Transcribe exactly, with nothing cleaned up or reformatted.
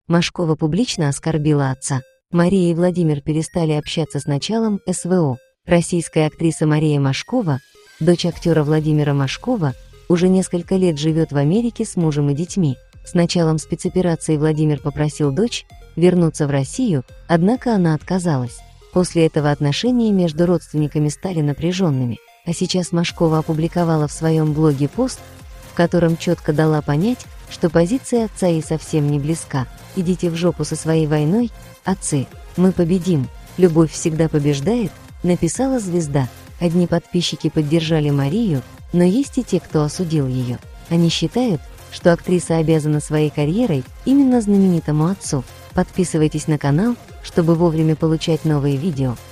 Машкова публично оскорбила отца. Мария и Владимир перестали общаться с началом эс вэ о. Российская актриса Мария Машкова, дочь актера Владимира Машкова, уже несколько лет живет в Америке с мужем и детьми. С началом спецоперации Владимир попросил дочь вернуться в Россию, однако она отказалась. После этого отношения между родственниками стали напряженными. А сейчас Машкова опубликовала в своем блоге пост, в котором четко дала понять, что позиция отца ей совсем не близка. «Идите в жопу со своей войной, отцы, мы победим, любовь всегда побеждает», написала звезда. Одни подписчики поддержали Марию, но есть и те, кто осудил ее. Они считают, что актриса обязана своей карьерой именно знаменитому отцу. Подписывайтесь на канал, чтобы вовремя получать новые видео.